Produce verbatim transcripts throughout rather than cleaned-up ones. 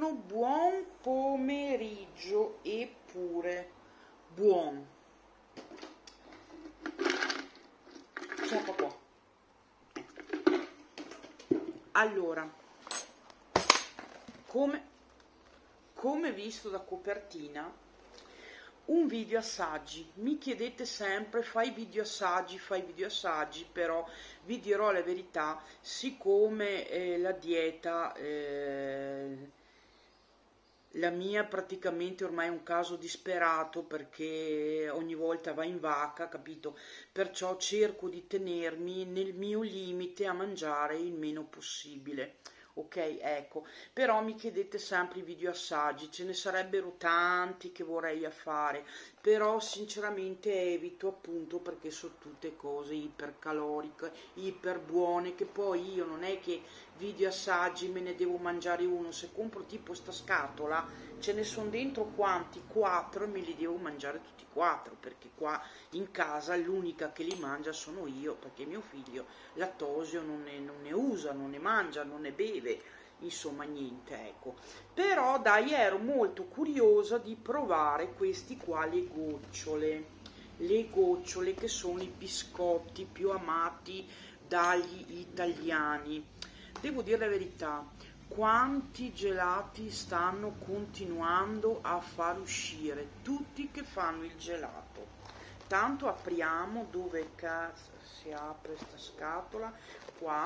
Buongiorno, buon pomeriggio eppure buon. Ciao qua. Allora, come, come visto da copertina, un video assaggi. Mi chiedete sempre fai video assaggi, fai video assaggi, però vi dirò la verità, siccome eh, la dieta, eh, la mia praticamente ormai è un caso disperato perché ogni volta va in vacca, capito? Perciò cerco di tenermi nel mio limite a mangiare il meno possibile. Ok, ecco, però mi chiedete sempre i video assaggi, ce ne sarebbero tanti che vorrei fare, però sinceramente evito, appunto perché sono tutte cose ipercaloriche, iper buone, che poi io non è che video assaggi me ne devo mangiare uno, se compro tipo sta scatola ce ne sono dentro quanti? Quattro, e me li devo mangiare tutti quattro, perché qua in casa l'unica che li mangia sono io, perché mio figlio lattosio non ne, non ne usa, non ne mangia, non ne beve, insomma niente, ecco. Però dai, ero molto curiosa di provare questi qua, le gocciole, le gocciole che sono i biscotti più amati dagli italiani. Devo dire la verità, quanti gelati stanno continuando a far uscire, tutti che fanno il gelato. Tanto apriamo, dove cazzo si apre sta scatola, qua,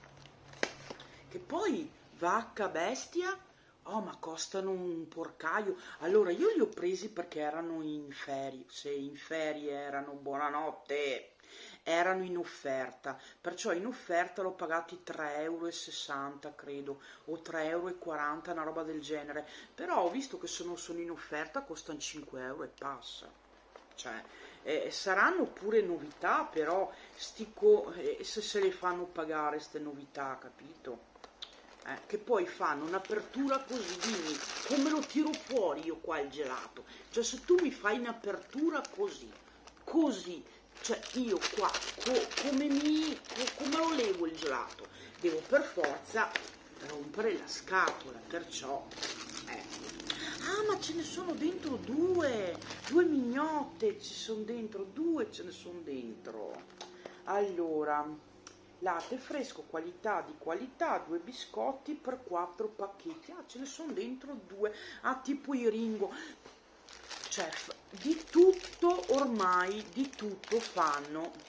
che poi vacca bestia, oh ma costano un porcaio. Allora io li ho presi perché erano in ferie, se in ferie erano, buonanotte, erano in offerta, perciò in offerta l'ho pagati tre e sessanta euro credo, o tre e quaranta euro, una roba del genere, però ho visto che sono, sono in offerta, costano cinque euro e passa, cioè eh, saranno pure novità, però stico, eh, se se le fanno pagare ste novità, capito? Eh, che poi fanno un'apertura così, dimmi, come lo tiro fuori io qua il gelato? Cioè se tu mi fai un'apertura così, così, cioè io qua, co come, mi, co come lo levo il gelato? Devo per forza rompere la scatola, perciò, ecco. Ah, ma ce ne sono dentro due, due mignotte, ci sono dentro, due ce ne sono dentro. Allora, latte fresco, qualità di qualità, due biscotti per quattro pacchetti. Ah, ce ne sono dentro due. Ah, tipo i Ringo. Cioè, di tutto ormai, di tutto fanno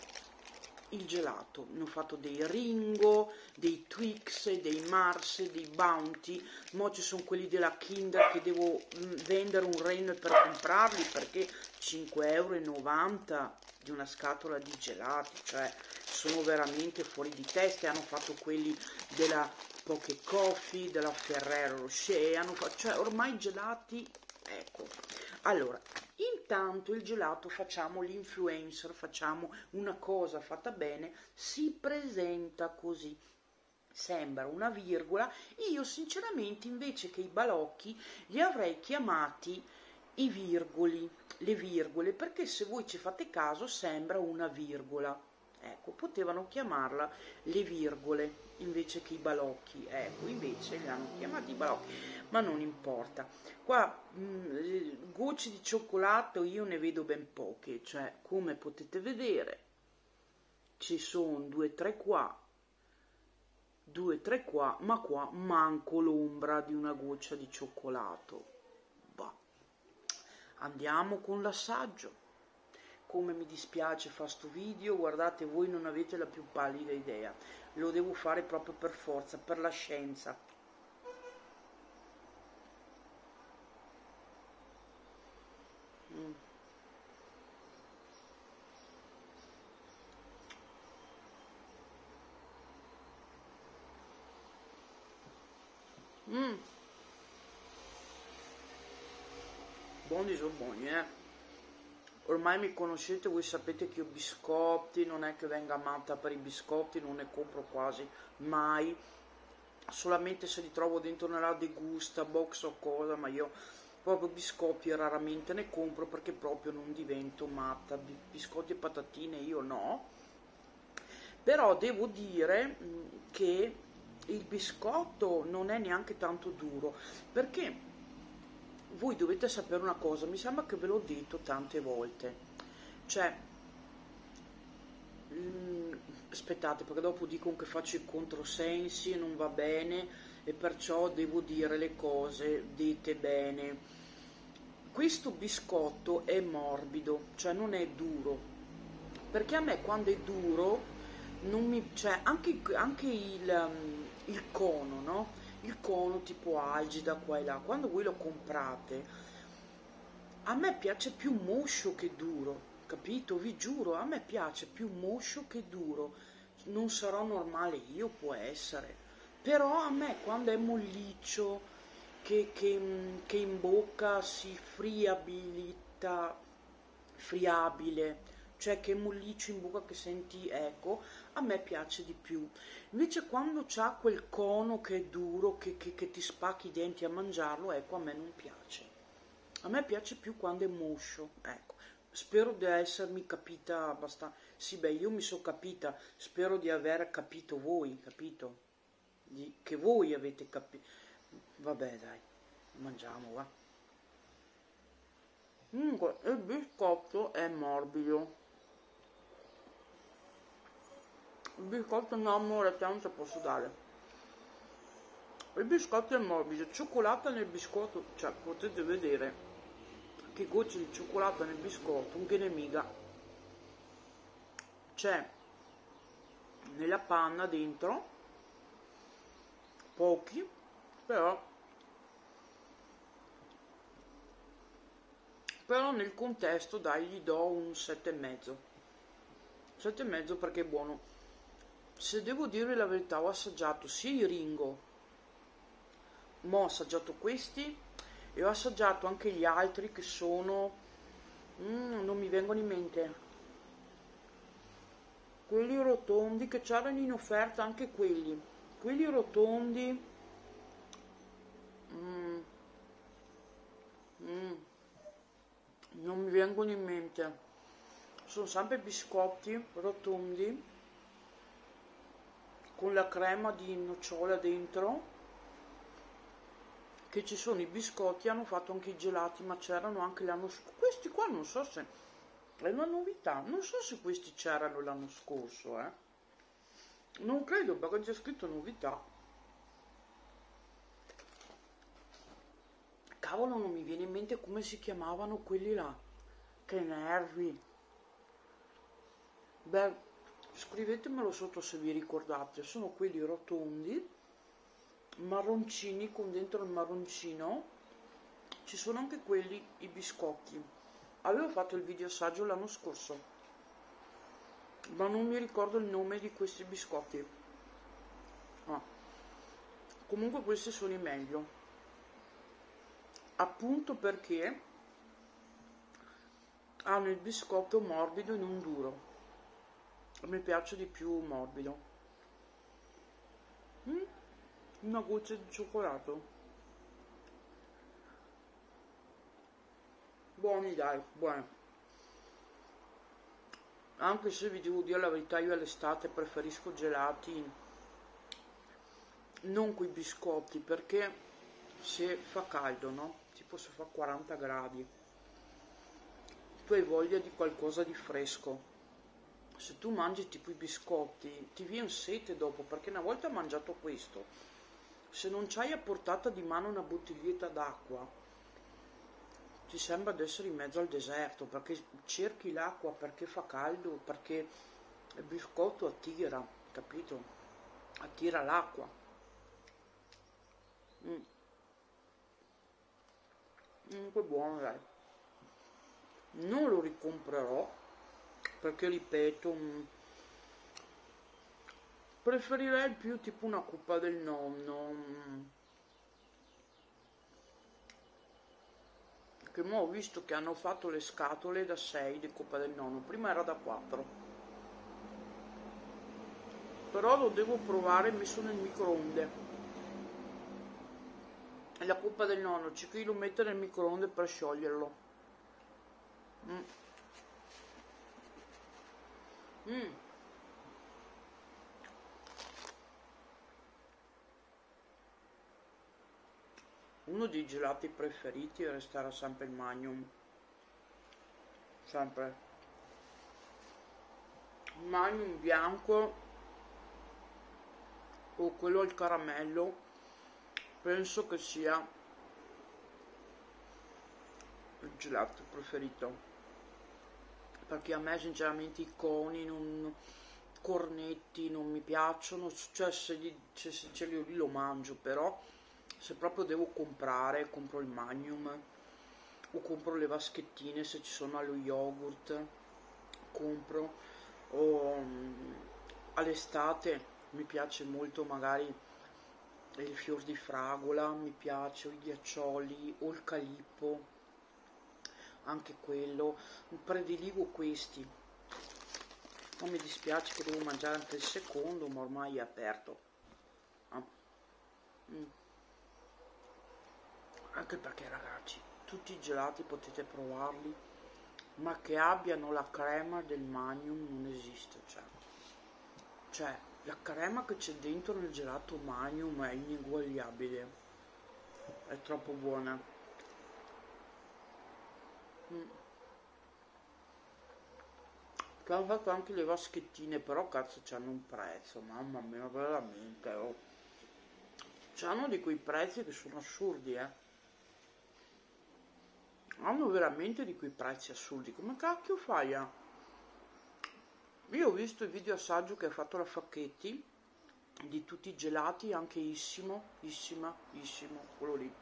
il gelato. Ne ho fatto dei Ringo, dei Twix, dei Mars, dei Bounty. Mo ci sono quelli della Kinder che devo vendere un rene per comprarli, perché cinque e novanta euro di una scatola di gelati, cioè sono veramente fuori di testa. Hanno fatto quelli della Poké Coffee, della Ferrero Rocher, hanno fatto, cioè ormai gelati, ecco. Allora, intanto il gelato, facciamo l'influencer, facciamo una cosa fatta bene, si presenta così, sembra una virgola. Io sinceramente invece che i balocchi li avrei chiamati i virgoli, le virgole, perché se voi ci fate caso sembra una virgola. Ecco, potevano chiamarla le virgole invece che i balocchi, ecco, invece li hanno chiamati i balocchi, ma non importa. Qua mh, gocce di cioccolato io ne vedo ben poche, cioè come potete vedere ci sono due tre qua, due tre qua, ma qua manco l'ombra di una goccia di cioccolato. Bah. Andiamo con l'assaggio. Come mi dispiace fare sto video, guardate, voi non avete la più pallida idea, lo devo fare proprio per forza, per la scienza. Mm. Mm. Buoni sono buoni, eh. Ormai mi conoscete, voi sapete che io biscotti, non è che venga matta per i biscotti, non ne compro quasi mai, solamente se li trovo dentro nella degusta box o cosa, ma io proprio biscotti raramente ne compro perché proprio non divento matta. Biscotti e patatine io no, però devo dire che il biscotto non è neanche tanto duro, perché voi dovete sapere una cosa, mi sembra che ve l'ho detto tante volte, cioè, mm, aspettate perché dopo dicono che faccio i controsensi e non va bene e perciò devo dire le cose dette bene. Questo biscotto è morbido, cioè non è duro, perché a me quando è duro non mi, cioè anche, anche il, um, il cono, no? Il cono tipo algida qua e là, quando voi lo comprate, a me piace più moscio che duro, capito? Vi giuro, a me piace più moscio che duro. Non sarò normale io, può essere, però a me quando è molliccio, che, che, che in bocca si friabilita, friabile, cioè che è molliccio in bocca che senti, ecco, a me piace di più. Invece quando c'ha quel cono che è duro, che, che, che ti spacchi i denti a mangiarlo, ecco, a me non piace. A me piace più quando è moscio, ecco. Spero di essermi capita abbastanza. Sì, beh, io mi sono capita, spero di aver capito voi, capito? Di... che voi avete capito. Vabbè, dai, mangiamo, va. Comunque, il biscotto è morbido. Il biscotto no, amore, te non te posso dare. Il biscotto è morbido, cioccolata nel biscotto, cioè potete vedere che gocce di cioccolato nel biscotto, un che ne mica. C'è nella panna dentro, pochi, però, però nel contesto dai gli do un sette e mezzo. sette e mezzo perché è buono. Se devo dire la verità, ho assaggiato sia i Ringo, ma ho assaggiato questi e ho assaggiato anche gli altri che sono, mm, non mi vengono in mente, quelli rotondi che c'erano in offerta, anche quelli, quelli rotondi, mm, mm, non mi vengono in mente, sono sempre biscotti rotondi con la crema di nocciola dentro, che ci sono i biscotti, hanno fatto anche i gelati, ma c'erano anche l'anno scorso. Questi qua non so se è una novità, non so se questi c'erano l'anno scorso, eh. Non credo perché c'è scritto novità. Cavolo, non mi viene in mente come si chiamavano quelli là. Che nervi. Beh, scrivetemelo sotto se vi ricordate, sono quelli rotondi, marroncini con dentro il marroncino. Ci sono anche quelli, i biscotti. Avevo fatto il video assaggio l'anno scorso, ma non mi ricordo il nome di questi biscotti. Ah. Comunque questi sono i meglio, appunto perché hanno il biscotto morbido e non duro. Mi piace di più morbido. Mm? Una goccia di cioccolato. Buoni, dai, buoni. Anche se vi devo dire la verità, io all'estate preferisco gelati, non quei biscotti, perché se fa caldo, no? Tipo se fa quaranta gradi, tu hai voglia di qualcosa di fresco. Se tu mangi tipo i biscotti, ti viene sete dopo, perché una volta mangiato questo, se non c'hai a portata di mano una bottiglietta d'acqua, ti sembra di essere in mezzo al deserto, perché cerchi l'acqua perché fa caldo, perché il biscotto attira, capito? Attira l'acqua. Mm. Mm, che buono, dai. Non lo ricomprerò, perché ripeto, mh, preferirei più tipo una coppa del nonno, mh, che mo ho visto che hanno fatto le scatole da sei di coppa del nonno, prima era da quattro, però lo devo provare messo nel microonde. E la coppa del nonno c'è chi lo mette nel microonde per scioglierlo. Mm. Mm. uno dei gelati preferiti resterà sempre il Magnum, sempre il Magnum bianco o quello al caramello, penso che sia il gelato preferito, perché a me sinceramente i coni, non, cornetti non mi piacciono, cioè se, gli, se, se ce li ho lì lo mangio, però se proprio devo comprare, compro il Magnum o compro le vaschettine se ci sono allo yogurt, compro, o um, all'estate mi piace molto magari il fior di fragola, mi piace, o i ghiaccioli o il calippo, anche quello, prediligo questi. Non mi dispiace che devo mangiare anche il secondo, ma ormai è aperto. Ah. Mm. Anche perché ragazzi, tutti i gelati potete provarli, ma che abbiano la crema del Magnum non esiste, cioè, cioè la crema che c'è dentro nel gelato Magnum è ineguagliabile, è troppo buona. Mm. Che hanno fatto anche le vaschettine, però cazzo c'hanno un prezzo, mamma mia, veramente, oh. C'hanno di quei prezzi che sono assurdi, eh. Hanno veramente di quei prezzi assurdi. Come cacchio fai a... Io ho visto il video assaggio che ha fatto la Facchetti di tutti i gelati, anche Issimo, Issima, Issimo, quello lì.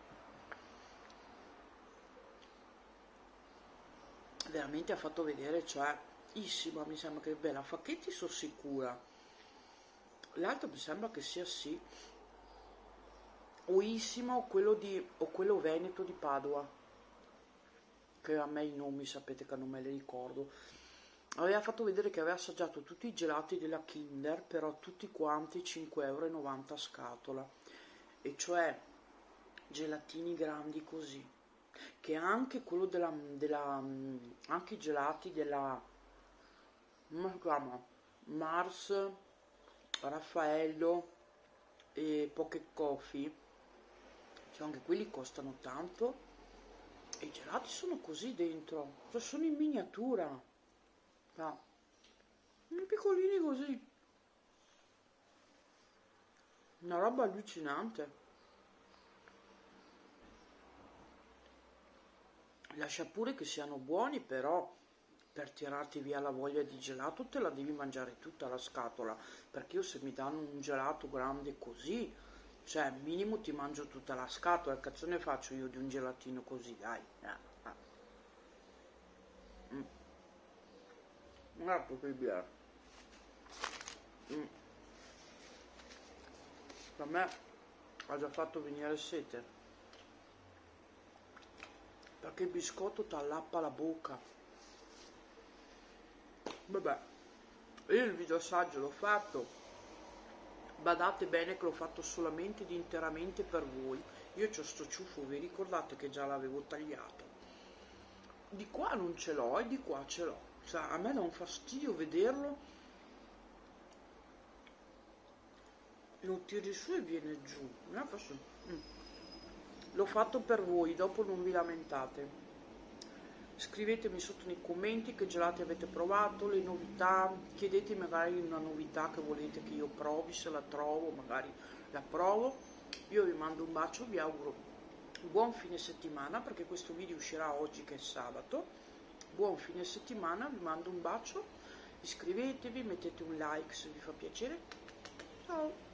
Veramente ha fatto vedere, cioè, Issima mi sembra che, beh, la Facchetti sono sicura. L'altro mi sembra che sia sì. O Issima o quello di, o quello Veneto di Padova. Che a me i nomi sapete che non me li ricordo. Aveva fatto vedere che aveva assaggiato tutti i gelati della Kinder, però tutti quanti cinque e novanta euro a scatola, e cioè gelatini grandi così, che anche quello della, della anche i gelati della, come si chiama, Mars, Raffaello e Pocket Coffee, cioè anche quelli costano tanto. E i gelati sono così dentro, cioè sono in miniatura, no, piccolini così, una roba allucinante. Lascia pure che siano buoni, però per tirarti via la voglia di gelato te la devi mangiare tutta la scatola, perché io se mi danno un gelato grande così, cioè minimo ti mangio tutta la scatola, che cazzo ne faccio io di un gelatino così, dai. Eh, eh. Mm. Non è possibile. Mm. Per me ha già fatto venire sete, perché il biscotto ti allappa la bocca. Vabbè, io il video assaggio l'ho fatto. Badate bene che l'ho fatto solamente ed interamente per voi. Io c'ho sto ciuffo, vi ricordate che già l'avevo tagliato? Di qua non ce l'ho e di qua ce l'ho. Cioè, a me dà un fastidio vederlo. Lo tiri su e viene giù. Mm. L'ho fatto per voi, dopo non vi lamentate. Scrivetemi sotto nei commenti che gelati avete provato, le novità, chiedetemi magari una novità che volete che io provi, se la trovo magari la provo. Io vi mando un bacio, vi auguro buon fine settimana, perché questo video uscirà oggi che è sabato. Buon fine settimana, vi mando un bacio, iscrivetevi, mettete un like se vi fa piacere. Ciao!